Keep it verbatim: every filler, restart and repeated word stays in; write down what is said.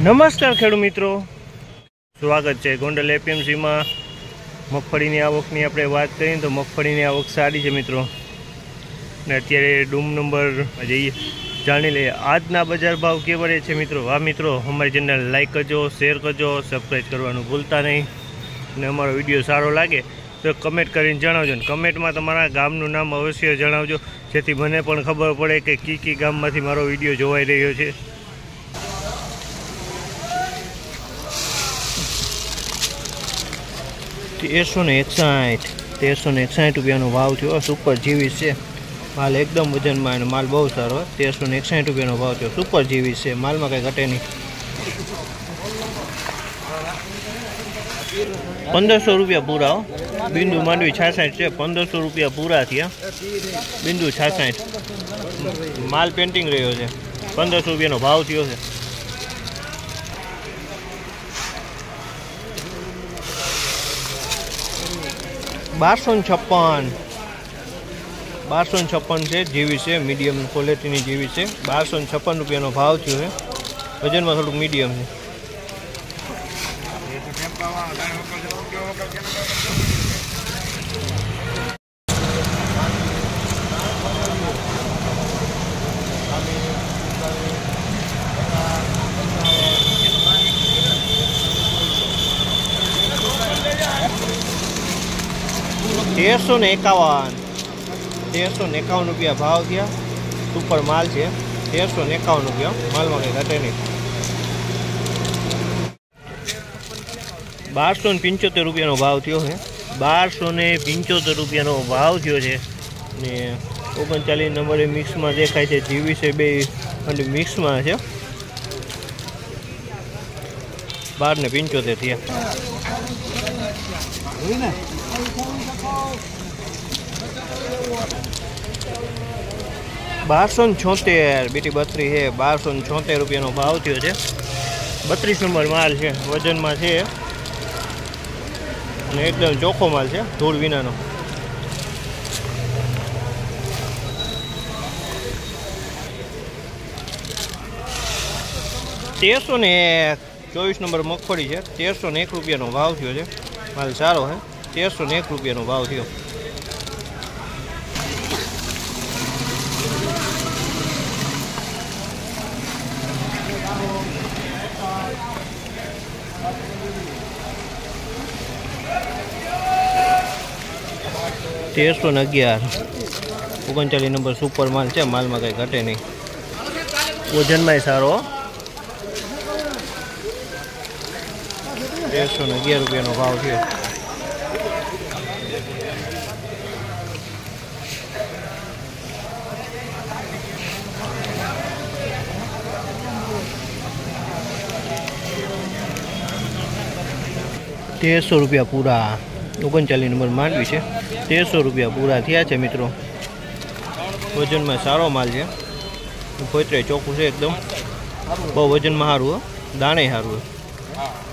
नमस्कार खेडूत मित्रों, स्वागत है गोंडल एपीएमसी में। मगफड़ी की आवकनी आपणे बात करीए तो मगफड़ी की आवक सारी है मित्रों ने अत्यारे डूम नंबर जईए जाणी लीए आजना बजार भाव केवा रहे छे मित्रों। हाँ मित्रों, हमारी चेनल लाइक करजो, शेर करजो, सब्सक्राइब करवानुं भूलता नहीं। ने अमारो विडियो सारो लागे तो कमेंट करीने जणावजो। कमेंट में तमारा गामनुं नाम अवश्य जणावजो, जेथी मने पण खबर पड़े कि की की गाममांथी मारो विडियो जोवाई रह्यो छे। तेरसो ने एकसाठ तेरसो ने एकसाठ रुपया भाव थो। सुपर जीवीस है माल, एकदम वजन में माल बहुत सारो। तेरसो ने एकसाठ रुपया भाव थो। सुपर जीवीस है माल में कहीं घटे नहीं। पंदर सौ रुपया पूरा हो। बिंदु मांडवी छासठ है। पंदर सौ रुपया पूरा थिया। बिंदु छासठ माल पेंटिंग रह्यो है। पंदर सौ रुपया भाव थयो है। बार सौ छप्पन बार सौ छप्पन से जीवी से मीडियम क्वॉलिटी जीवी से बार सौ छप्पन रुपया भाव थयो है। वजन में थोड़ा मीडियम है। तेरसो ने एकावन तेरसो ने एकावन रुपया भाव थया। सुपर माल है। तेरसो ने एकावन रुपया माल में कहीं घटे नहीं। बार सौ पंचोतेर रुपया भाव थयो है। बार सौ ने पंचोतेर रुपया भाव थयो है। ओगणचालीस नंबर मिक्स में देखाय है। जीवी से बे मिक्स में है। बार ने पंचोतेर थया। बार सौ छोतेर बीटी बत्रीस है। बार सौ छोतेर रुपया भाव थयो है। बत्रीस नंबर माल है। वजन में है। एकदम चोखो माल है, धूल विना नो। तेरसो ने चौबीस नंबर मगफड़ी है। तेरसो ने एक रुपया भाव थयो है। माल सारो है। तेरसो ने एक रुपया भाव थयो। तेरसो ने अगियार ओगणचालीस नंबर सुपर माल है। माल में कहीं घटे नहीं। वजन में सारो। तेरसो ने अगियार रुपया भाव थयो। तेरसो रुपया पूरा। ओगणचालीस नंबर मांडवी है। तेरसो रुपया पूरा थया है मित्रों। वजन में सारो माल है। पोतरे चोखू है एकदम। बहुत वजन में सारू है। दाणे सारू है।